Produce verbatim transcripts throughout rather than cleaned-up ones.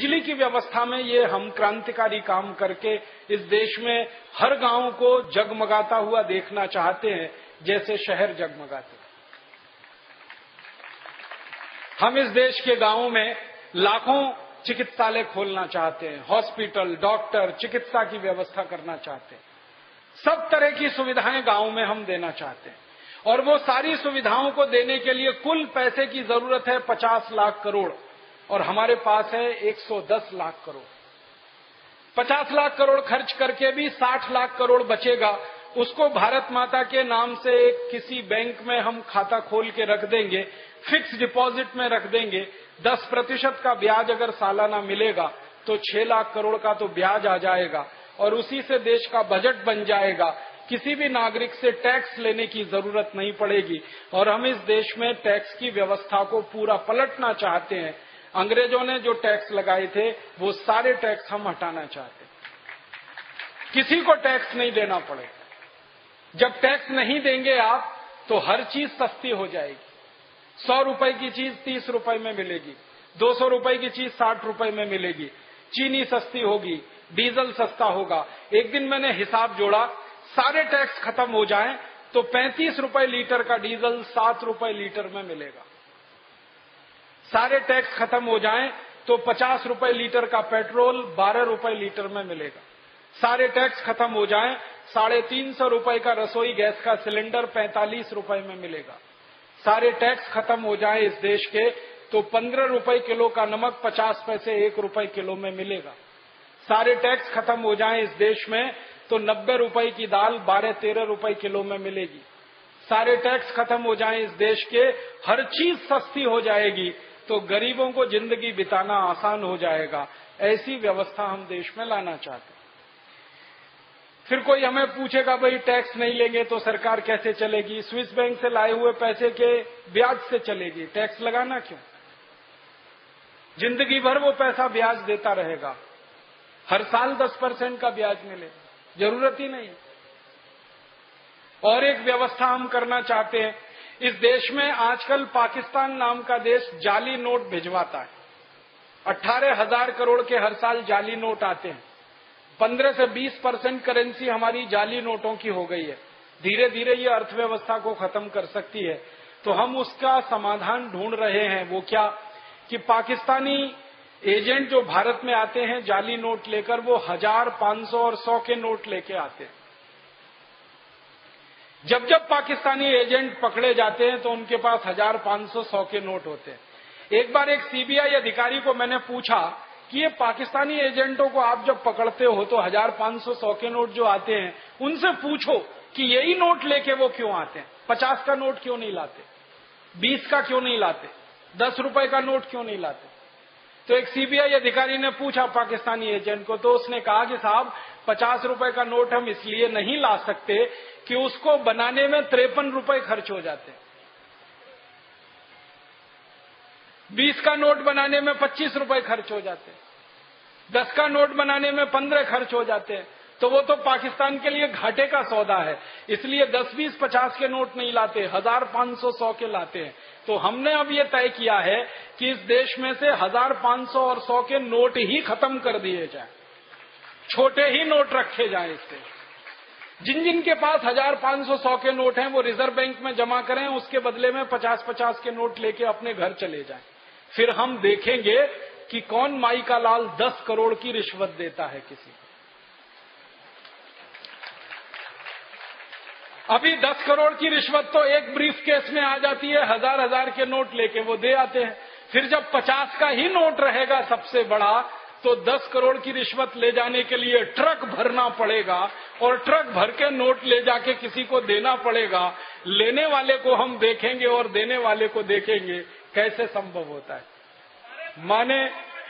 बिजली की व्यवस्था में ये हम क्रांतिकारी काम करके इस देश में हर गांव को जगमगाता हुआ देखना चाहते हैं, जैसे शहर जगमगाते हैं। हम इस देश के गांवों में लाखों चिकित्सालय खोलना चाहते हैं, हॉस्पिटल, डॉक्टर, चिकित्सा की व्यवस्था करना चाहते हैं। सब तरह की सुविधाएं गांव में हम देना चाहते हैं, और वो सारी सुविधाओं को देने के लिए कुल पैसे की जरूरत है पचास लाख करोड़, और हमारे पास है एक सौ दस लाख करोड़। पचास लाख करोड़ खर्च करके भी साठ लाख करोड़ बचेगा, उसको भारत माता के नाम से एक किसी बैंक में हम खाता खोल के रख देंगे, फिक्स डिपॉजिट में रख देंगे। दस प्रतिशत का ब्याज अगर सालाना मिलेगा तो छह लाख करोड़ का तो ब्याज आ जाएगा, और उसी से देश का बजट बन जाएगा। किसी भी नागरिक से टैक्स लेने की जरूरत नहीं पड़ेगी, और हम इस देश में टैक्स की व्यवस्था को पूरा पलटना चाहते हैं। अंग्रेजों ने जो टैक्स लगाए थे वो सारे टैक्स हम हटाना चाहते हैं, किसी को टैक्स नहीं देना पड़ेगा। जब टैक्स नहीं देंगे आप तो हर चीज सस्ती हो जाएगी। सौ रुपए की चीज तीस रुपए में मिलेगी, दो सौ रुपए की चीज साठ रुपए में मिलेगी, चीनी सस्ती होगी, डीजल सस्ता होगा। एक दिन मैंने हिसाब जोड़ा, सारे टैक्स खत्म हो जाएं तो पैंतीस रुपए लीटर का डीजल सात रुपए लीटर में मिलेगा। सारे टैक्स खत्म हो जाएं तो पचास रुपए लीटर का पेट्रोल बारह रुपए लीटर में मिलेगा। सारे टैक्स खत्म हो जाएं साढ़े तीन सौ रुपए का रसोई गैस का सिलेंडर पैंतालीस रुपए में मिलेगा। सारे टैक्स खत्म हो जाए इस देश के तो पंद्रह रुपए किलो का नमक पचास पैसे एक रुपए किलो में मिलेगा। सारे टैक्स खत्म हो जाए इस देश में तो नब्बे रुपए की दाल बारह तेरह रुपए किलो में मिलेगी। सारे टैक्स खत्म हो जाए इस देश के, हर चीज सस्ती हो जाएगी, तो गरीबों को जिंदगी बिताना आसान हो जाएगा। ऐसी व्यवस्था हम देश में लाना चाहते हैं। फिर कोई हमें पूछेगा भाई टैक्स नहीं लेंगे तो सरकार कैसे चलेगी? स्विस बैंक से लाए हुए पैसे के ब्याज से चलेगी, टैक्स लगाना क्यों? जिंदगी भर वो पैसा ब्याज देता रहेगा, हर साल दस परसेंट का ब्याज मिले, जरूरत ही नहीं। और एक व्यवस्था हम करना चाहते हैं। इस देश में आजकल पाकिस्तान नाम का देश जाली नोट भिजवाता है। अठारह हजार करोड़ के हर साल जाली नोट आते हैं। पंद्रह से बीस परसेंट करेंसी हमारी जाली नोटों की हो गई है। धीरे धीरे ये अर्थव्यवस्था को खत्म कर सकती है। तो हम उसका समाधान ढूंढ रहे हैं। वो क्या कि पाकिस्तानी एजेंट जो भारत में आते हैं जाली नोट लेकर, वो हजार, पांच सौ और सौ के नोट लेके आते हैं। जब जब पाकिस्तानी एजेंट पकड़े जाते हैं तो उनके पास हजार, पांच सौ, सौ के नोट होते हैं। एक बार एक सीबीआई अधिकारी को मैंने पूछा कि ये पाकिस्तानी एजेंटों को आप जब पकड़ते हो तो हजार, पांच सौ, सौ के नोट जो आते हैं उनसे पूछो कि यही नोट लेके वो क्यों आते हैं? पचास का नोट क्यों नहीं लाते? बीस का क्यों नहीं लाते? दस रुपए का नोट क्यों नहीं लाते? तो एक सीबीआई अधिकारी ने पूछा पाकिस्तानी एजेंट को, तो उसने कहा कि साहब पचास रुपए का नोट हम इसलिए नहीं ला सकते कि उसको बनाने में तिरपन रुपए खर्च हो जाते हैं। बीस का नोट बनाने में पच्चीस रुपए खर्च हो जाते हैं। दस का नोट बनाने में पंद्रह खर्च हो जाते हैं। तो वो तो पाकिस्तान के लिए घाटे का सौदा है। इसलिए दस, बीस, पचास के नोट नहीं लाते, हजार, पांच सौ, सौ के लाते हैं। तो हमने अब ये तय किया है कि इस देश में से हजार, पांच सौ और सौ के नोट ही खत्म कर दिए जाए, छोटे ही नोट रखे जाएं। इससे जिन जिन के पास हजार, पांच सौ, सौ के नोट हैं वो रिजर्व बैंक में जमा करें, उसके बदले में पचास पचास के नोट लेके अपने घर चले जाएं। फिर हम देखेंगे कि कौन माई का लाल दस करोड़ की रिश्वत देता है किसी को। अभी दस करोड़ की रिश्वत तो एक ब्रीफ केस में आ जाती है, हजार हजार के नोट लेके वो दे आते हैं। फिर जब पचास का ही नोट रहेगा सबसे बड़ा, तो दस करोड़ की रिश्वत ले जाने के लिए ट्रक भरना पड़ेगा, और ट्रक भर के नोट ले जाके किसी को देना पड़ेगा। लेने वाले को हम देखेंगे और देने वाले को देखेंगे, कैसे संभव होता है? माने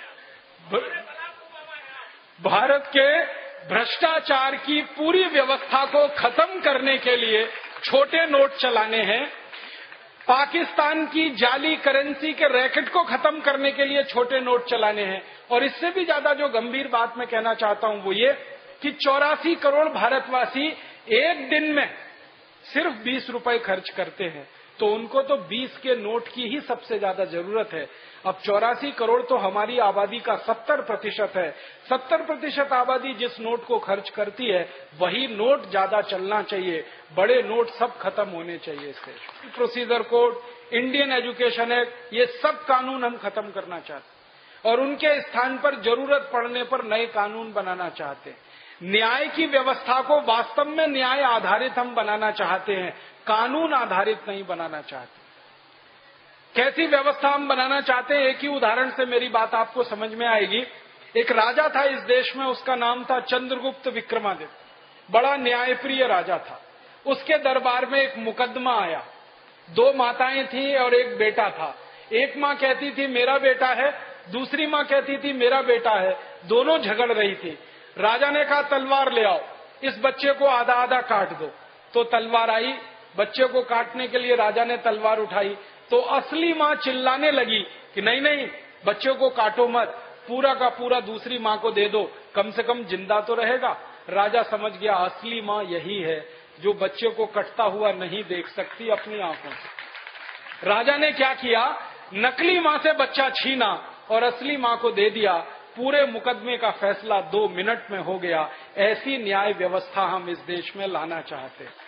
भारत के भ्रष्टाचार की पूरी व्यवस्था को खत्म करने के लिए छोटे नोट चलाने हैं। पाकिस्तान की जाली करेंसी के रैकेट को खत्म करने के लिए छोटे नोट चलाने हैं। और इससे भी ज्यादा जो गंभीर बात मैं कहना चाहता हूं वो ये कि चौरासी करोड़ भारतवासी एक दिन में सिर्फ बीस रुपए खर्च करते हैं। तो तो उनको तो बीस के नोट की ही सबसे ज्यादा जरूरत है। अब चौरासी करोड़ तो हमारी आबादी का सत्तर प्रतिशत है। सत्तर प्रतिशत आबादी जिस नोट को खर्च करती है वही नोट ज्यादा चलना चाहिए। बड़े नोट सब खत्म होने चाहिए। इससे procedure code, Indian education act, ये सब कानून हम खत्म करना चाहते हैं और उनके स्थान पर जरूरत पड़ने पर नए कानून बनाना चाहते हैं। न्याय की व्यवस्था को वास्तव में न्याय आधारित हम बनाना चाहते हैं, कानून आधारित नहीं बनाना चाहते। कैसी व्यवस्था हम बनाना चाहते हैं, एक ही उदाहरण से मेरी बात आपको समझ में आएगी। एक राजा था इस देश में, उसका नाम था चंद्रगुप्त विक्रमादित्य। बड़ा न्यायप्रिय राजा था। उसके दरबार में एक मुकदमा आया। दो माताएं थीं और एक बेटा था। एक माँ कहती थी मेरा बेटा है, दूसरी माँ कहती थी मेरा बेटा है। दोनों झगड़ रही थी। राजा ने कहा तलवार ले आओ, इस बच्चे को आधा आधा काट दो। तो तलवार आई, बच्चे को काटने के लिए राजा ने तलवार उठाई तो असली माँ चिल्लाने लगी कि नहीं नहीं, बच्चे को काटो मत, पूरा का पूरा दूसरी माँ को दे दो, कम से कम जिंदा तो रहेगा। राजा समझ गया असली माँ यही है जो बच्चे को कटता हुआ नहीं देख सकती अपनी आंखों से। राजा ने क्या किया, नकली माँ से बच्चा छीना और असली माँ को दे दिया। पूरे मुकदमे का फैसला दो मिनट में हो गया। ऐसी न्याय व्यवस्था हम इस देश में लाना चाहते हैं।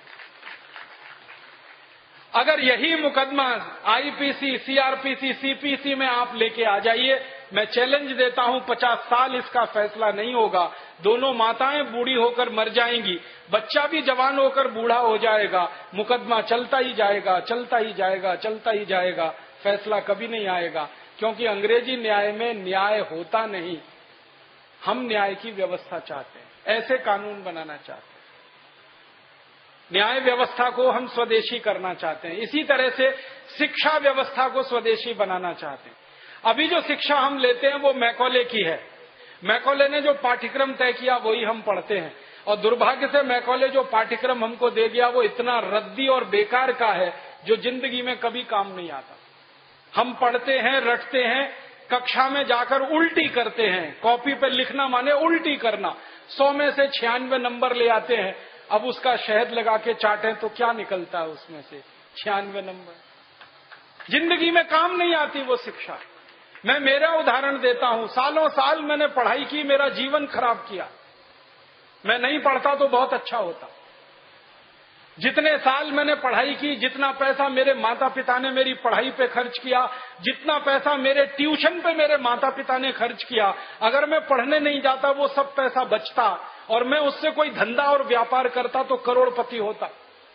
अगर यही मुकदमा आईपीसी, सीआरपीसी, सीपीसी में आप लेके आ जाइए, मैं चैलेंज देता हूं पचास साल इसका फैसला नहीं होगा। दोनों माताएं बूढ़ी होकर मर जाएंगी, बच्चा भी जवान होकर बूढ़ा हो जाएगा, मुकदमा चलता ही जाएगा, चलता ही जाएगा, चलता ही जाएगा, फैसला कभी नहीं आएगा। क्योंकि अंग्रेजी न्याय में न्याय होता नहीं। हम न्याय की व्यवस्था चाहते हैं, ऐसे कानून बनाना चाहते हैं। न्याय व्यवस्था को हम स्वदेशी करना चाहते हैं। इसी तरह से शिक्षा व्यवस्था को स्वदेशी बनाना चाहते हैं। अभी जो शिक्षा हम लेते हैं वो मैकॉले की है। मैकॉले ने जो पाठ्यक्रम तय किया वही हम पढ़ते हैं और दुर्भाग्य से मैकॉले जो पाठ्यक्रम हमको दे दिया वो इतना रद्दी और बेकार का है जो जिंदगी में कभी काम नहीं आता। हम पढ़ते हैं, रटते हैं, कक्षा में जाकर उल्टी करते हैं। कॉपी पे लिखना माने उल्टी करना। सौ में से छियानवे नंबर ले आते हैं। अब उसका शहद लगा के चाटें तो क्या निकलता है उसमें से? छियानवे नंबर। जिंदगी में काम नहीं आती वो शिक्षा। मैं मेरा उदाहरण देता हूं। सालों साल मैंने पढ़ाई की, मेरा जीवन खराब किया। मैं नहीं पढ़ता तो बहुत अच्छा होता। जितने साल मैंने पढ़ाई की, जितना पैसा मेरे माता पिता ने मेरी पढ़ाई पे खर्च किया, जितना पैसा मेरे ट्यूशन पे मेरे माता पिता ने खर्च किया, अगर मैं पढ़ने नहीं जाता वो सब पैसा बचता और मैं उससे कोई धंधा और व्यापार करता तो करोड़पति होता।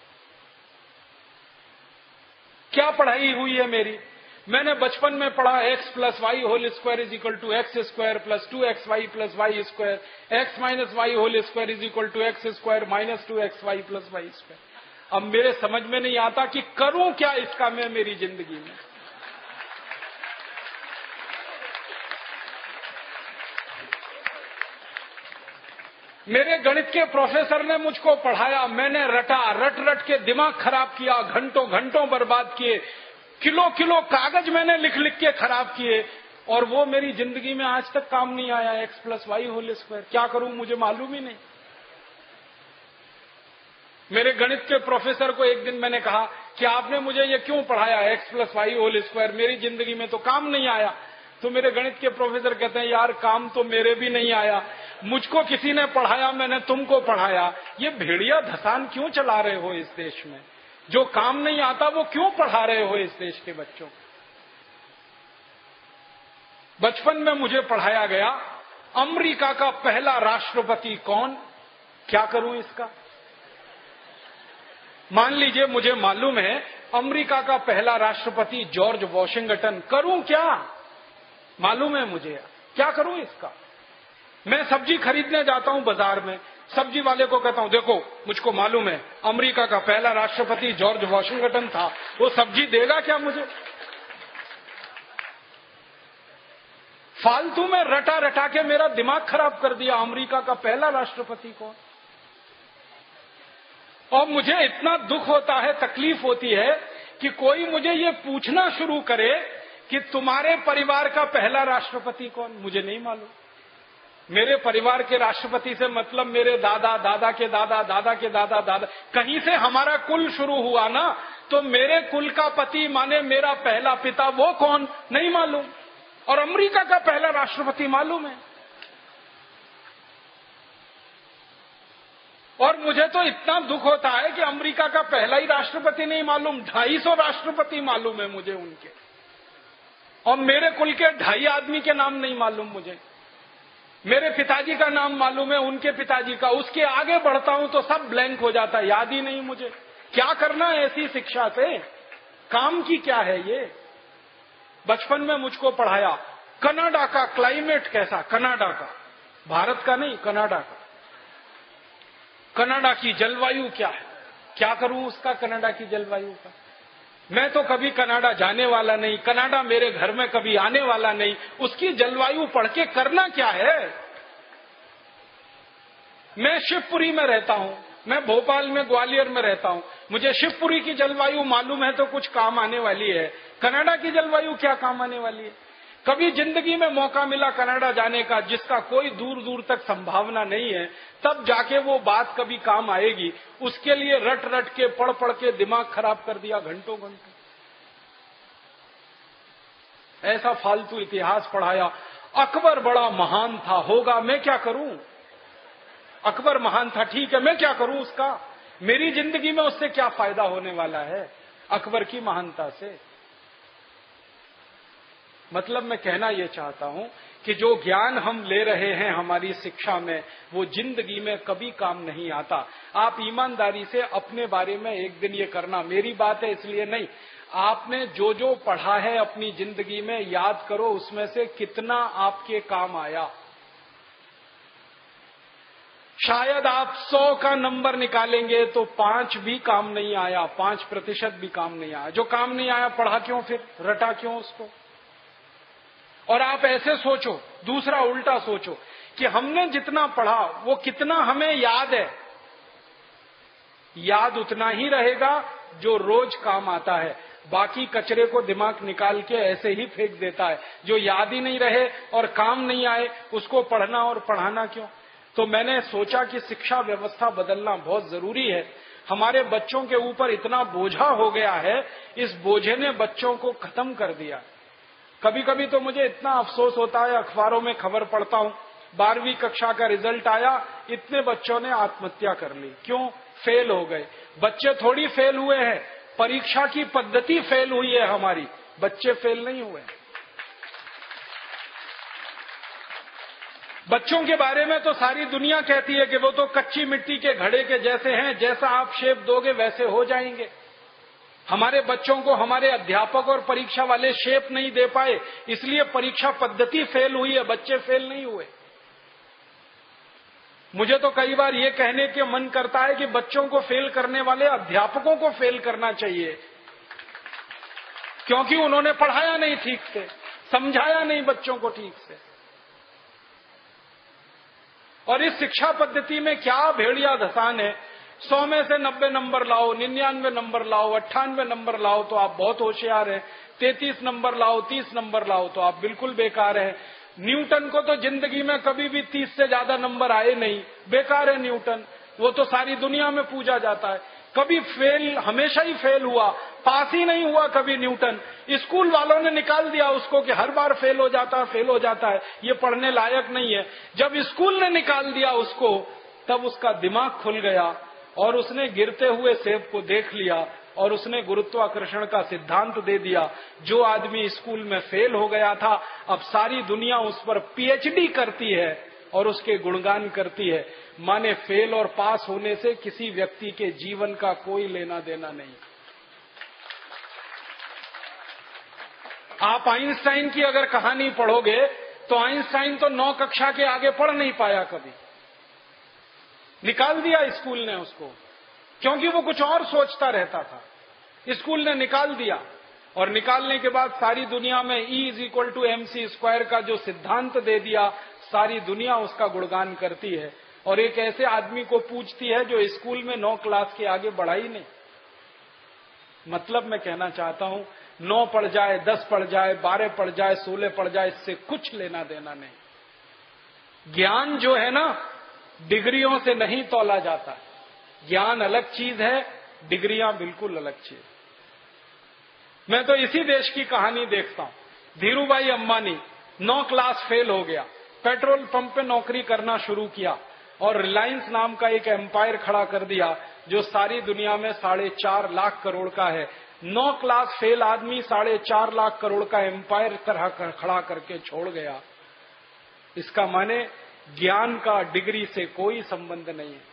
क्या पढ़ाई हुई है मेरी? मैंने बचपन में पढ़ा X plus Y whole square is equal to X square plus two X Y plus Y square, X minus Y whole square is equal to X square minus two X Y plus Y square. अब मेरे समझ में नहीं आता कि करूं क्या इसका मैं मेरी जिंदगी में। मेरे गणित के प्रोफेसर ने मुझको पढ़ाया, मैंने रटा, रट रट के दिमाग खराब किया, घंटों घंटों बर्बाद किए, किलो किलो कागज मैंने लिख लिख के खराब किए और वो मेरी जिंदगी में आज तक काम नहीं आया। X plus Y whole square क्या करूं मुझे मालूम ही नहीं। मेरे गणित के प्रोफेसर को एक दिन मैंने कहा कि आपने मुझे ये क्यों पढ़ाया X plus Y whole square, मेरी जिंदगी में तो काम नहीं आया। तो मेरे गणित के प्रोफेसर कहते हैं यार काम तो मेरे भी नहीं आया, मुझको किसी ने पढ़ाया, मैंने तुमको पढ़ाया। ये भेड़िया धसान क्यों चला रहे हो इस देश में? जो काम नहीं आता वो क्यों पढ़ा रहे हो इस देश के बच्चों को? बचपन में मुझे पढ़ाया गया अमेरिका का पहला राष्ट्रपति कौन, क्या करूं इसका? मान लीजिए मुझे मालूम है अमेरिका का पहला राष्ट्रपति जॉर्ज वॉशिंगटन, करूं क्या? मालूम है मुझे, क्या करूं इसका? मैं सब्जी खरीदने जाता हूं बाजार में, सब्जी वाले को कहता हूं देखो मुझको मालूम है अमेरिका का पहला राष्ट्रपति जॉर्ज वॉशिंगटन था, वो सब्जी देगा क्या मुझे? फालतू में रटा रटा के मेरा दिमाग खराब कर दिया। अमेरिका का पहला राष्ट्रपति कौन? और मुझे इतना दुख होता है, तकलीफ होती है कि कोई मुझे ये पूछना शुरू करे कि तुम्हारे परिवार का पहला राष्ट्रपति कौन? मुझे नहीं मालूम। मेरे परिवार के राष्ट्रपति से मतलब मेरे दादा, दादा के दादा, दादा के दादा, दादा, कहीं से हमारा कुल शुरू हुआ ना, तो मेरे कुल का पति माने मेरा पहला पिता वो कौन नहीं मालूम, और अमेरिका का पहला राष्ट्रपति मालूम है। और मुझे तो इतना दुख होता है कि अमेरिका का पहला ही राष्ट्रपति नहीं मालूम, ढाई सौ राष्ट्रपति मालूम है मुझे उनके, और मेरे कुल के ढाई आदमी के नाम नहीं मालूम मुझे। मेरे पिताजी का नाम मालूम है, उनके पिताजी का, उसके आगे बढ़ता हूं तो सब ब्लैंक हो जाता है, याद ही नहीं मुझे। क्या करना है ऐसी शिक्षा से, काम की क्या है ये। बचपन में मुझको पढ़ाया कनाडा का क्लाइमेट कैसा, कनाडा का, भारत का नहीं, कनाडा का, कनाडा की जलवायु क्या है, क्या करूं उसका कनाडा की जलवायु का। मैं तो कभी कनाडा जाने वाला नहीं, कनाडा मेरे घर में कभी आने वाला नहीं, उसकी जलवायु पढ़ के करना क्या है। मैं शिवपुरी में रहता हूं, मैं भोपाल में, ग्वालियर में रहता हूं, मुझे शिवपुरी की जलवायु मालूम है तो कुछ काम आने वाली है, कनाडा की जलवायु क्या काम आने वाली है। कभी जिंदगी में मौका मिला कनाडा जाने का, जिसका कोई दूर दूर तक संभावना नहीं है, तब जाके वो बात कभी काम आएगी। उसके लिए रट रट के, पढ़ पढ़ के दिमाग खराब कर दिया घंटों घंटों, ऐसा फालतू इतिहास पढ़ाया। अकबर बड़ा महान था, होगा, मैं क्या करूं। अकबर महान था, ठीक है, मैं क्या करूं उसका, मेरी जिंदगी में उससे क्या फायदा होने वाला है अकबर की महानता से। मतलब मैं कहना यह चाहता हूं कि जो ज्ञान हम ले रहे हैं हमारी शिक्षा में, वो जिंदगी में कभी काम नहीं आता। आप ईमानदारी से अपने बारे में एक दिन ये करना, मेरी बात है इसलिए नहीं, आपने जो जो पढ़ा है अपनी जिंदगी में याद करो, उसमें से कितना आपके काम आया। शायद आप सौ का नंबर निकालेंगे तो पांच भी काम नहीं आया, पांच प्रतिशत भी काम नहीं आया। जो काम नहीं आया पढ़ा क्यों, फिर रटा क्यों उसको। और आप ऐसे सोचो, दूसरा उल्टा सोचो कि हमने जितना पढ़ा वो कितना हमें याद है। याद उतना ही रहेगा जो रोज काम आता है, बाकी कचरे को दिमाग निकाल के ऐसे ही फेंक देता है। जो याद ही नहीं रहे और काम नहीं आए, उसको पढ़ना और पढ़ाना क्यों। तो मैंने सोचा कि शिक्षा व्यवस्था बदलना बहुत जरूरी है। हमारे बच्चों के ऊपर इतना बोझा हो गया है, इस बोझे ने बच्चों को खत्म कर दिया। कभी कभी तो मुझे इतना अफसोस होता है, अखबारों में खबर पढ़ता हूं, बारहवीं कक्षा का रिजल्ट आया, इतने बच्चों ने आत्महत्या कर ली। क्यों, फेल हो गए। बच्चे थोड़ी फेल हुए हैं, परीक्षा की पद्धति फेल हुई है हमारी, बच्चे फेल नहीं हुए। बच्चों के बारे में तो सारी दुनिया कहती है कि वो तो कच्ची मिट्टी के घड़े के जैसे हैं, जैसा आप शेप दोगे वैसे हो जाएंगे। हमारे बच्चों को हमारे अध्यापक और परीक्षा वाले शेप नहीं दे पाए, इसलिए परीक्षा पद्धति फेल हुई है, बच्चे फेल नहीं हुए। मुझे तो कई बार ये कहने के मन करता है कि बच्चों को फेल करने वाले अध्यापकों को फेल करना चाहिए, क्योंकि उन्होंने पढ़ाया नहीं ठीक से, समझाया नहीं बच्चों को ठीक से। और इस शिक्षा पद्धति में क्या भेड़िया धसान है। सौ में से नब्बे नंबर लाओ, निन्यानवे नंबर लाओ, अट्ठानवे नंबर लाओ तो आप बहुत होशियार हैं, तैतीस नंबर लाओ, तीस नंबर लाओ तो आप बिल्कुल बेकार हैं। न्यूटन को तो जिंदगी में कभी भी तीस से ज्यादा नंबर आए नहीं, बेकार है न्यूटन, वो तो सारी दुनिया में पूजा जाता है। कभी फेल, हमेशा ही फेल हुआ, पास ही नहीं हुआ कभी न्यूटन। स्कूल वालों ने निकाल दिया उसको कि हर बार फेल हो जाता है, फेल हो जाता है, ये पढ़ने लायक नहीं है। जब स्कूल ने निकाल दिया उसको, तब उसका दिमाग खुल गया और उसने गिरते हुए सेब को देख लिया और उसने गुरुत्वाकर्षण का सिद्धांत दे दिया। जो आदमी स्कूल में फेल हो गया था, अब सारी दुनिया उस पर पीएचडी करती है और उसके गुणगान करती है। माने फेल और पास होने से किसी व्यक्ति के जीवन का कोई लेना देना नहीं। आप आइंस्टाइन की अगर कहानी पढ़ोगे तो आइंस्टाइन तो नौ कक्षा के आगे पढ़ नहीं पाया कभी, निकाल दिया स्कूल ने उसको, क्योंकि वो कुछ और सोचता रहता था। स्कूल ने निकाल दिया और निकालने के बाद सारी दुनिया में E is equal to M C square का जो सिद्धांत दे दिया, सारी दुनिया उसका गुणगान करती है और एक ऐसे आदमी को पूछती है जो स्कूल में नौ क्लास के आगे बढ़ा ही नहीं। मतलब मैं कहना चाहता हूं, नौ पढ़ जाए, दस पढ़ जाए, बारह पढ़ जाए, सोलह पढ़ जाए, इससे कुछ लेना देना नहीं। ज्ञान जो है ना, डिग्रियों से नहीं तौला जाता। ज्ञान अलग चीज है, डिग्रियां बिल्कुल अलग चीज। मैं तो इसी देश की कहानी देखता हूं। धीरूभाई अंबानी नौ क्लास फेल हो गया, पेट्रोल पंप पे नौकरी करना शुरू किया और रिलायंस नाम का एक एम्पायर खड़ा कर दिया जो सारी दुनिया में साढ़े चार लाख करोड़ का है। नौ क्लास फेल आदमी साढ़े चार लाख करोड़ का एम्पायर तरह कर, खड़ा करके छोड़ गया। इसका माने ज्ञान का डिग्री से कोई संबंध नहीं है।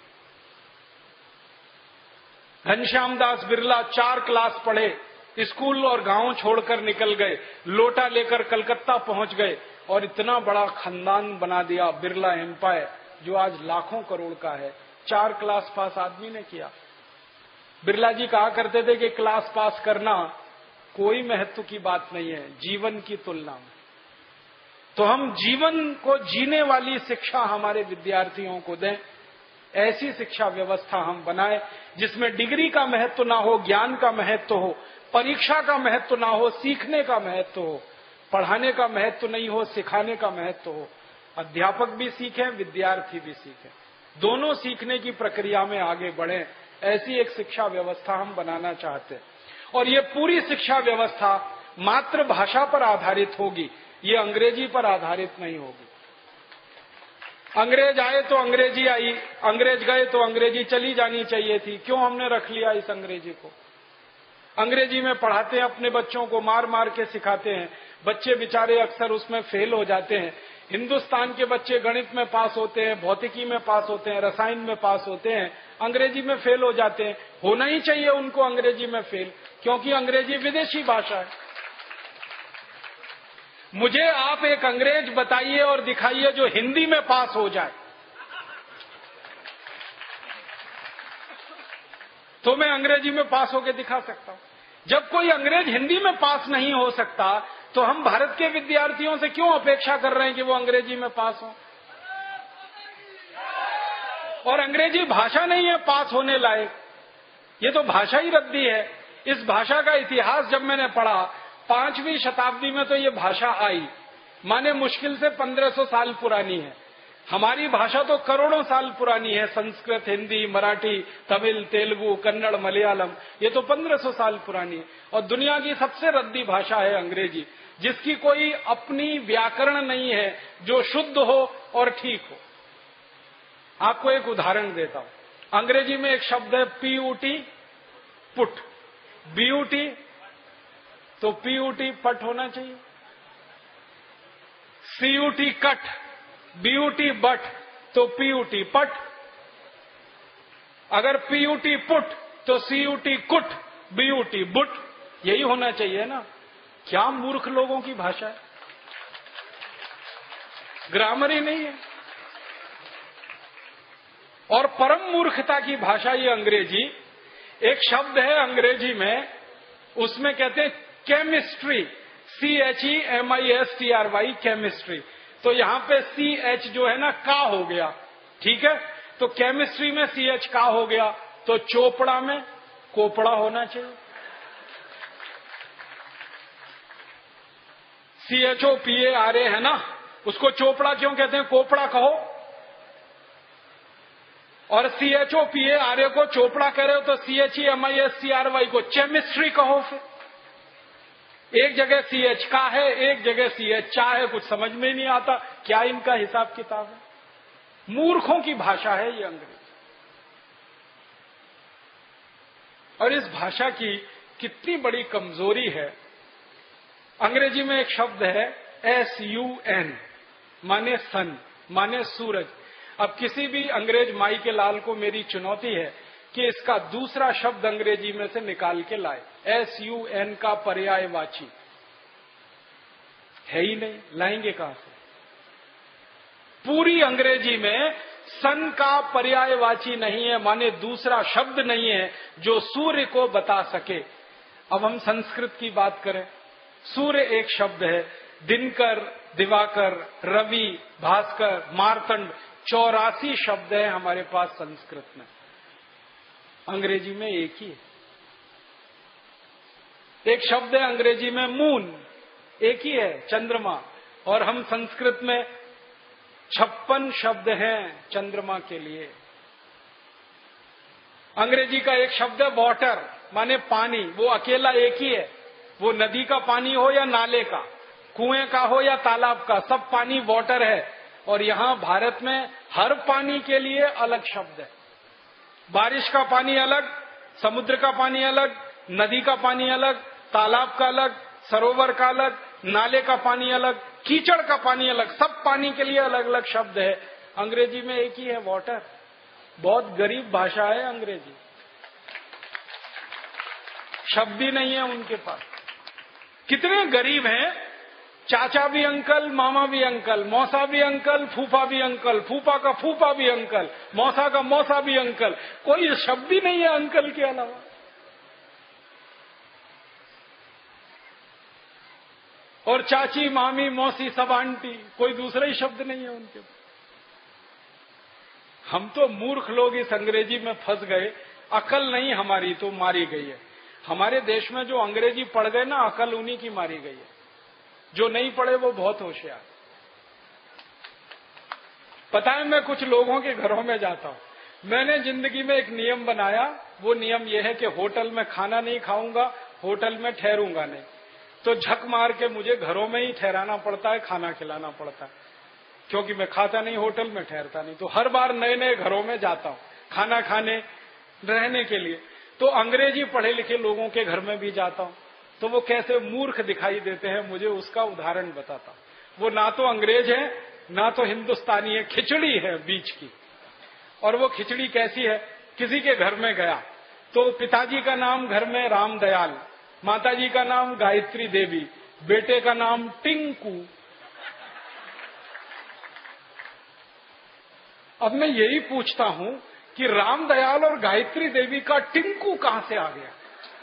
घनश्याम दास बिरला चार क्लास पढ़े, स्कूल और गांव छोड़कर निकल गए, लोटा लेकर कलकत्ता पहुंच गए और इतना बड़ा खानदान बना दिया, बिरला एम्पायर, जो आज लाखों करोड़ का है। चार क्लास पास आदमी ने किया। बिरला जी कहा करते थे कि क्लास पास करना कोई महत्व की बात नहीं है जीवन की तुलना में। तो हम जीवन को जीने वाली शिक्षा हमारे विद्यार्थियों को दें, ऐसी शिक्षा व्यवस्था हम बनाएं जिसमें डिग्री का महत्व ना हो, ज्ञान का महत्व हो, परीक्षा का महत्व ना हो, सीखने का महत्व हो, पढ़ाने का महत्व नहीं हो, सिखाने का महत्व हो। अध्यापक भी सीखें, विद्यार्थी भी सीखें, दोनों सीखने की प्रक्रिया में आगे बढ़ें। ऐसी एक शिक्षा व्यवस्था हम बनाना चाहते हैं। और ये पूरी शिक्षा व्यवस्था मातृभाषा पर आधारित होगी, ये अंग्रेजी पर आधारित नहीं होगी। अंग्रेज आए तो अंग्रेजी आई, अंग्रेज गए तो अंग्रेजी चली जानी चाहिए थी। क्यों हमने रख लिया इस अंग्रेजी को? अंग्रेजी में पढ़ाते हैं अपने बच्चों को, मार मार के सिखाते हैं, बच्चे बेचारे अक्सर उसमें फेल हो जाते हैं। हिंदुस्तान के बच्चे गणित में पास होते हैं, भौतिकी में पास होते हैं, रसायन में पास होते हैं, अंग्रेजी में फेल हो जाते हैं। होना ही चाहिए उनको अंग्रेजी में फेल, क्योंकि अंग्रेजी विदेशी भाषा है। मुझे आप एक अंग्रेज बताइए और दिखाइए जो हिंदी में पास हो जाए, तो मैं अंग्रेजी में पास होकर दिखा सकता हूं। जब कोई अंग्रेज हिंदी में पास नहीं हो सकता, तो हम भारत के विद्यार्थियों से क्यों अपेक्षा कर रहे हैं कि वो अंग्रेजी में पास हो? और अंग्रेजी भाषा नहीं है पास होने लायक, ये तो भाषा ही रद्दी है। इस भाषा का इतिहास जब मैंने पढ़ा, पांचवी शताब्दी में तो ये भाषा आई, माने मुश्किल से पंद्रह सौ साल पुरानी है। हमारी भाषा तो करोड़ों साल पुरानी है, संस्कृत, हिंदी, मराठी, तमिल, तेलुगु, कन्नड़, मलयालम, ये तो पंद्रह सौ साल पुरानी है। और दुनिया की सबसे रद्दी भाषा है अंग्रेजी, जिसकी कोई अपनी व्याकरण नहीं है जो शुद्ध हो और ठीक हो। आपको एक उदाहरण देता हूं। अंग्रेजी में एक शब्द है पीयूटी, पुट, बीयूटी, तो पीयूटी पट होना चाहिए। सीयूटी कट, बीयूटी बट, तो पीयूटी पट। अगर पीयूटी पुट तो सीयूटी कुट, बीयूटी बुट, यही होना चाहिए ना। क्या मूर्ख लोगों की भाषा है, ग्रामर ही नहीं है। और परम मूर्खता की भाषा ये अंग्रेजी। एक शब्द है अंग्रेजी में, उसमें कहते हैं chemistry, C H E M I S T R Y, chemistry. तो यहां पे सी एच जो है ना, का हो गया, ठीक है। तो केमिस्ट्री में सी एच का हो गया, तो चोपड़ा में कोपड़ा होना चाहिए। C H O P R A ए है ना, उसको चोपड़ा क्यों कहते हैं? कोपड़ा कहो। और C H O P R A ए को चोपड़ा कह रहे हो तो C H E M I S C R Y को केमिस्ट्री कहो। फिर एक जगह सी एच का है, एक जगह सी एच चा है, कुछ समझ में नहीं आता क्या इनका हिसाब किताब है। मूर्खों की भाषा है ये अंग्रेजी। और इस भाषा की कितनी बड़ी कमजोरी है। अंग्रेजी में एक शब्द है एस यू एन, माने सन, माने सूरज। अब किसी भी अंग्रेज माई के लाल को मेरी चुनौती है कि इसका दूसरा शब्द अंग्रेजी में से निकाल के लाए। एस यू एन का पर्यायवाची है ही नहीं, लाएंगे कहां से? पूरी अंग्रेजी में सन का पर्यायवाची नहीं है, माने दूसरा शब्द नहीं है जो सूर्य को बता सके। अब हम संस्कृत की बात करें, सूर्य एक शब्द है, दिनकर, दिवाकर, रवि, भास्कर, मार्तंड, चौरासी शब्द है हमारे पास संस्कृत में। अंग्रेजी में एक ही है। एक शब्द है अंग्रेजी में मून, एक ही है, चंद्रमा। और हम संस्कृत में छप्पन शब्द हैं चंद्रमा के लिए। अंग्रेजी का एक शब्द है वाटर, माने पानी। वो अकेला एक ही है, वो नदी का पानी हो या नाले का, कुएं का हो या तालाब का, सब पानी वाटर है। और यहां भारत में हर पानी के लिए अलग शब्द है। बारिश का पानी अलग, समुद्र का पानी अलग, नदी का पानी अलग, तालाब का अलग, सरोवर का अलग, नाले का पानी अलग, कीचड़ का पानी अलग, सब पानी के लिए अलग अलग शब्द है। अंग्रेजी में एक ही है वाटर। बहुत गरीब भाषा है अंग्रेजी, शब्द ही नहीं है उनके पास। कितने गरीब हैं, चाचा भी अंकल, मामा भी अंकल, मौसा भी अंकल, फूफा भी अंकल, फूफा का फूफा भी अंकल, मौसा का मौसा भी अंकल, कोई शब्द ही नहीं है अंकल के अलावा। और चाची, मामी, मौसी सब आंटी, कोई दूसरा ही शब्द नहीं है उनके पास। हम तो मूर्ख लोग इस अंग्रेजी में फंस गए, अकल नहीं हमारी तो मारी गई है। हमारे देश में जो अंग्रेजी पढ़ गए ना, अकल उन्हीं की मारी गई है। जो नहीं पढ़े वो बहुत होशियार। पता है, मैं कुछ लोगों के घरों में जाता हूं, मैंने जिंदगी में एक नियम बनाया। वो नियम यह है कि होटल में खाना नहीं खाऊंगा, होटल में ठहरूंगा नहीं। तो झक मार के मुझे घरों में ही ठहराना पड़ता है, खाना खिलाना पड़ता है, क्योंकि मैं खाता नहीं, होटल में ठहरता नहीं। तो हर बार नए नए घरों में जाता हूं खाना खाने, रहने के लिए। तो अंग्रेजी पढ़े लिखे लोगों के घर में भी जाता हूं, तो वो कैसे मूर्ख दिखाई देते हैं, मुझे उसका उदाहरण बताता हूं। वो ना तो अंग्रेज है, ना तो हिंदुस्तानी है, खिचड़ी है बीच की। और वो खिचड़ी कैसी है, किसी के घर में गया तो पिताजी का नाम घर में रामदयाल, माताजी का नाम गायत्री देवी, बेटे का नाम टिंकू। अब मैं यही पूछता हूं कि रामदयाल और गायत्री देवी का टिंकू कहां से आ गया?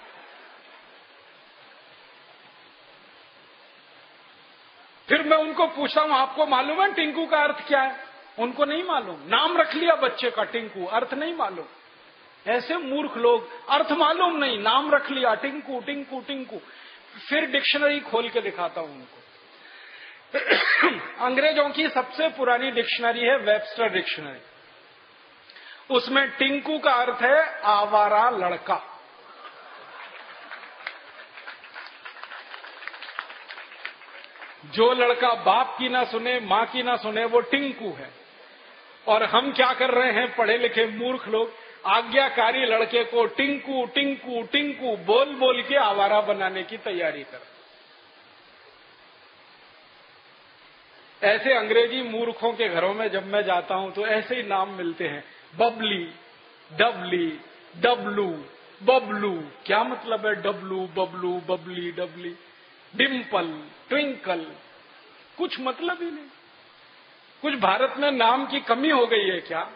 फिर मैं उनको पूछता हूं, आपको मालूम है टिंकू का अर्थ क्या है? उनको नहीं मालूम। नाम रख लिया बच्चे का टिंकू, अर्थ नहीं मालूम। ऐसे मूर्ख लोग, अर्थ मालूम नहीं, नाम रख लिया टिंकू टिंकू टिंकू। फिर डिक्शनरी खोल के दिखाता हूं उनको। अंग्रेजों की सबसे पुरानी डिक्शनरी है वेबस्टर डिक्शनरी। उसमें टिंकू का अर्थ है आवारा लड़का। जो लड़का बाप की ना सुने, मां की ना सुने, वो टिंकू है। और हम क्या कर रहे हैं, पढ़े लिखे मूर्ख लोग, आज्ञाकारी लड़के को टिंकू टिंकू टिंकू बोल बोल के आवारा बनाने की तैयारी कर। ऐसे अंग्रेजी मूर्खों के घरों में जब मैं जाता हूं तो ऐसे ही नाम मिलते हैं, बबली, डबली, डब्लू, बबलू। क्या मतलब है डब्लू, बबलू, बबली, डबली? डिम्पल, ट्विंकल, कुछ मतलब ही नहीं। कुछ भारत में नाम की कमी हो गई है क्या?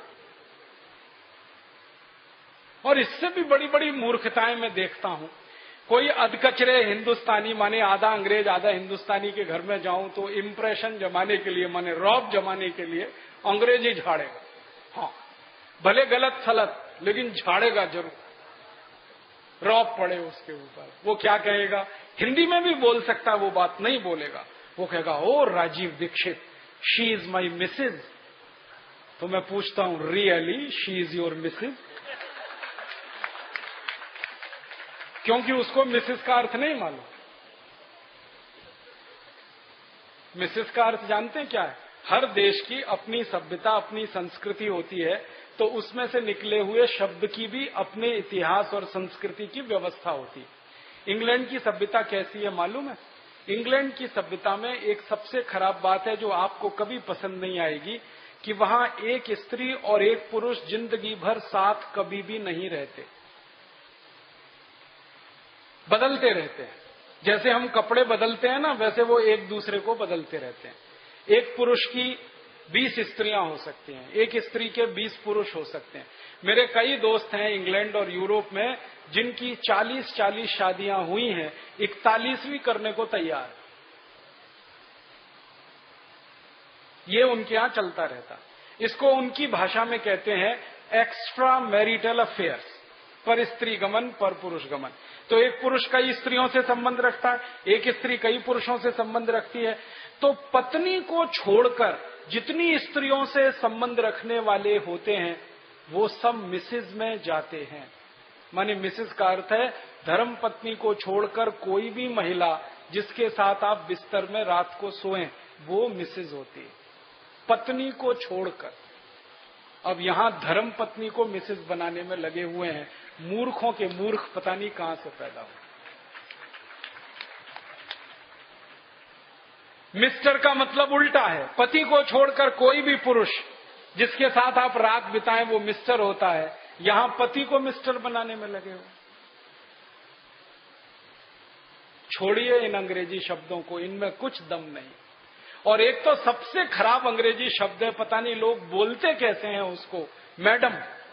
और इससे भी बड़ी बड़ी मूर्खताएं मैं देखता हूं। कोई अधकचरे हिंदुस्तानी, माने आधा अंग्रेज आधा हिंदुस्तानी के घर में जाऊं तो इंप्रेशन जमाने के लिए, माने रौब जमाने के लिए अंग्रेजी झाड़ेगा। हाँ, भले गलत सलत, लेकिन झाड़ेगा जरूर, रौब पड़े उसके ऊपर। वो क्या कहेगा, हिंदी में भी बोल सकता है, वो बात नहीं बोलेगा। वो कहेगा, oh Rajiv Dixit, she is my missus. तो मैं पूछता हूं, really she is your missus? क्योंकि उसको मिसेस का अर्थ नहीं मालूम। मिसेस का अर्थ जानते हैं क्या है? हर देश की अपनी सभ्यता, अपनी संस्कृति होती है, तो उसमें से निकले हुए शब्द की भी अपने इतिहास और संस्कृति की व्यवस्था होती है। इंग्लैंड की सभ्यता कैसी है मालूम है? इंग्लैंड की सभ्यता में एक सबसे खराब बात है जो आपको कभी पसंद नहीं आएगी, कि वहां एक स्त्री और एक पुरुष जिंदगी भर साथ कभी भी नहीं रहते, बदलते रहते हैं। जैसे हम कपड़े बदलते हैं ना, वैसे वो एक दूसरे को बदलते रहते हैं। एक पुरुष की बीस स्त्रियां हो सकती हैं, एक स्त्री के बीस पुरुष हो सकते हैं। मेरे कई दोस्त हैं इंग्लैंड और यूरोप में, जिनकी चालीस चालीस शादियां हुई हैं, इकतालीसवीं करने को तैयार। ये उनके यहां चलता रहता। इसको उनकी भाषा में कहते हैं एक्स्ट्रा मैरिटल अफेयर्स, पर स्त्री गमन, पर पुरुष गमन। तो एक पुरुष कई स्त्रियों से संबंध रखता है, एक स्त्री कई पुरुषों से संबंध रखती है। तो पत्नी को छोड़कर जितनी स्त्रियों से संबंध रखने वाले होते हैं वो सब मिसेज में जाते हैं। माने मिसेज का अर्थ है धर्म पत्नी को छोड़कर कोई भी महिला जिसके साथ आप बिस्तर में रात को सोएं वो मिसेज होती है, पत्नी को छोड़कर। अब यहां धर्म पत्नी को मिसेज बनाने में लगे हुए हैं, मूर्खों के मूर्ख पता नहीं कहां से पैदा हुए। मिस्टर का मतलब उल्टा है, पति को छोड़कर कोई भी पुरुष जिसके साथ आप रात बिताएं वो मिस्टर होता है, यहां पति को मिस्टर बनाने में लगे हुए। छोड़िए इन अंग्रेजी शब्दों को, इनमें कुछ दम नहीं। और एक तो सबसे खराब अंग्रेजी शब्द है, पता नहीं लोग बोलते कैसे हैं उसको, मैडम।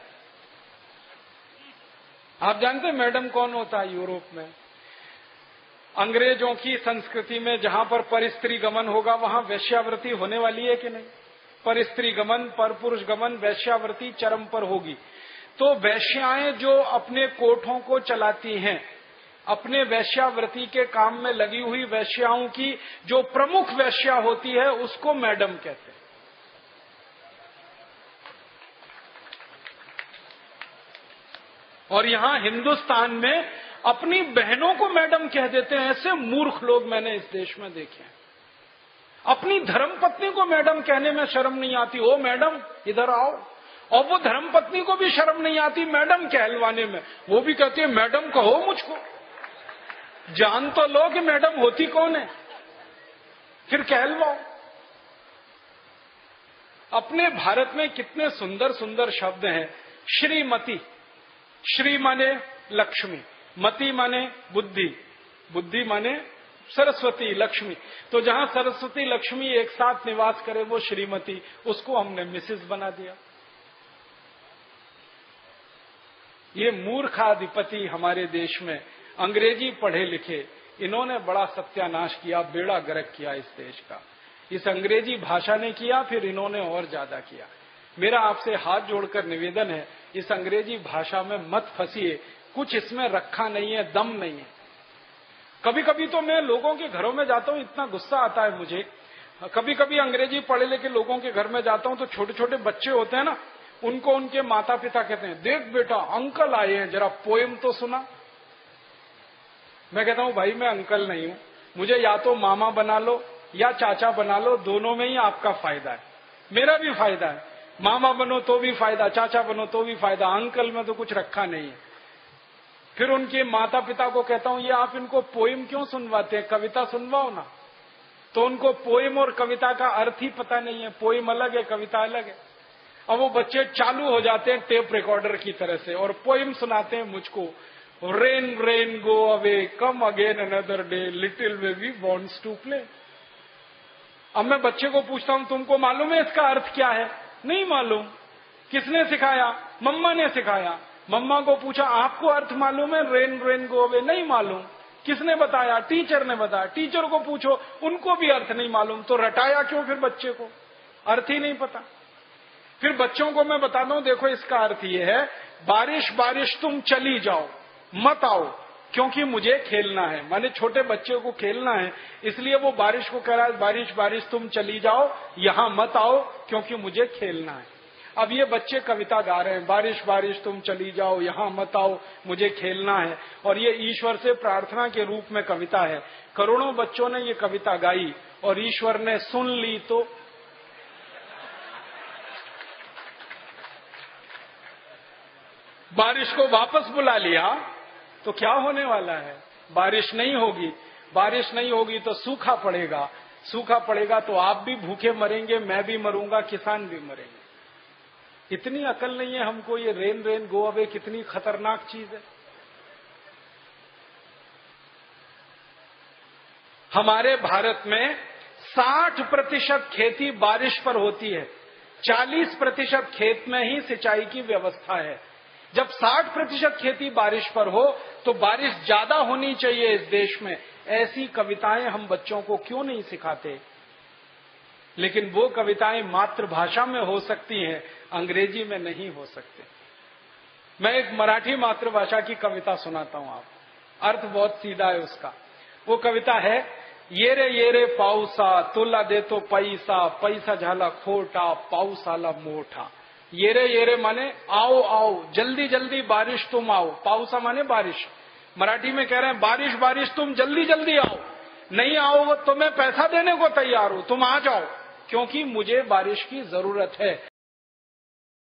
आप जानते हैं मैडम कौन होता है? यूरोप में अंग्रेजों की संस्कृति में जहां पर परस्त्री गमन होगा वहां वैश्यावृत्ति होने वाली है कि नहीं? परस्त्री गमन, पर पुरुष गमन, वैश्यावृत्ति चरम पर होगी। तो वैश्याएं जो अपने कोठों को चलाती हैं, अपने वैश्यावृत्ति के काम में लगी हुई वैश्याओं की जो प्रमुख वैश्या होती है उसको मैडम कहते हैं। और यहां हिंदुस्तान में अपनी बहनों को मैडम कह देते हैं। ऐसे मूर्ख लोग मैंने इस देश में देखे हैं। अपनी धर्मपत्नी को मैडम कहने में शर्म नहीं आती, ओ मैडम इधर आओ। और वो धर्मपत्नी को भी शर्म नहीं आती मैडम कहलवाने में, वो भी कहती है मैडम कहो मुझको। जान तो लो कि मैडम होती कौन है, फिर कहलवाओ। अपने भारत में कितने सुंदर सुंदर शब्द हैं। श्रीमती, श्री माने लक्ष्मी, मति माने बुद्धि, बुद्धि माने सरस्वती लक्ष्मी। तो जहां सरस्वती लक्ष्मी एक साथ निवास करे वो श्रीमती, उसको हमने मिसेस बना दिया। ये मूर्खाधिपति हमारे देश में अंग्रेजी पढ़े लिखे, इन्होंने बड़ा सत्यानाश किया, बेड़ा गर्क किया इस देश का। इस अंग्रेजी भाषा ने किया, फिर इन्होंने और ज्यादा किया। मेरा आपसे हाथ जोड़कर निवेदन है, इस अंग्रेजी भाषा में मत फंसिए, कुछ इसमें रखा नहीं है, दम नहीं है। कभी कभी तो मैं लोगों के घरों में जाता हूं, इतना गुस्सा आता है मुझे। कभी कभी अंग्रेजी पढ़े लिखे लोगों के घर में जाता हूं तो छोटे छोटे बच्चे होते हैं ना, उनको उनके माता पिता कहते हैं देख बेटा अंकल आए हैं, जरा पोएम तो सुना। मैं कहता हूं भाई मैं अंकल नहीं हूं, मुझे या तो मामा बना लो या चाचा बना लो, दोनों में ही आपका फायदा है, मेरा भी फायदा है। मामा बनो तो भी फायदा, चाचा बनो तो भी फायदा, अंकल में तो कुछ रखा नहीं है। फिर उनके माता पिता को कहता हूं ये आप इनको पोएम क्यों सुनवाते हैं, कविता सुनवाओ ना। तो उनको पोएम और कविता का अर्थ ही पता नहीं है, पोएम अलग है कविता अलग है। अब वो बच्चे चालू हो जाते हैं टेप रिकॉर्डर की तरह से और पोएम सुनाते हैं मुझको, rain rain go away come again another day little baby wants to play. अब मैं बच्चे को पूछता हूं तुमको मालूम है इसका अर्थ क्या है? नहीं मालूम। किसने सिखाया? मम्मा ने सिखाया। मम्मा को पूछा आपको अर्थ मालूम है रेन रेन गो अवे? नहीं मालूम। किसने बताया? टीचर ने बताया। टीचर को पूछो, उनको भी अर्थ नहीं मालूम। तो रटाया क्यों फिर बच्चे को? अर्थ ही नहीं पता। फिर बच्चों को मैं बताता हूं देखो इसका अर्थ ये है, बारिश बारिश तुम चली जाओ मत आओ क्योंकि मुझे खेलना है। माने छोटे बच्चे को खेलना है, इसलिए वो बारिश को कह रहा है बारिश बारिश तुम चली जाओ, यहां मत आओ क्योंकि मुझे खेलना है। अब ये बच्चे कविता गा रहे हैं, बारिश बारिश तुम चली जाओ, यहां मत आओ, मुझे खेलना है। और ये ईश्वर से प्रार्थना के रूप में कविता है। करोड़ों बच्चों ने ये कविता गाई और ईश्वर ने सुन ली तो बारिश को वापस बुला लिया। तो क्या होने वाला है? बारिश नहीं होगी। बारिश नहीं होगी तो सूखा पड़ेगा। सूखा पड़ेगा तो आप भी भूखे मरेंगे, मैं भी मरूंगा, किसान भी मरेंगे। इतनी अकल नहीं है हमको, ये रेन रेन गो अवे कितनी खतरनाक चीज है। हमारे भारत में साठ प्रतिशत खेती बारिश पर होती है, चालीस प्रतिशत खेत में ही सिंचाई की व्यवस्था है। जब साठ प्रतिशत खेती बारिश पर हो तो बारिश ज्यादा होनी चाहिए इस देश में। ऐसी कविताएं हम बच्चों को क्यों नहीं सिखाते? लेकिन वो कविताएं मातृभाषा में हो सकती हैं, अंग्रेजी में नहीं हो सकते। मैं एक मराठी मातृभाषा की कविता सुनाता हूं आपको, अर्थ बहुत सीधा है उसका। वो कविता है, ये रे ये रे पाऊसा तुला देतो पैसा, पैसा झाला खोटा, पाऊस आला मोठा। ये रे ये रे माने आओ आओ, जल्दी जल्दी बारिश तुम आओ। पाऊसा माने बारिश। मराठी में कह रहे हैं बारिश बारिश तुम जल्दी जल्दी आओ, नहीं आओ तो मैं पैसा देने को तैयार हूं, तुम आ जाओ, क्योंकि मुझे बारिश की जरूरत है।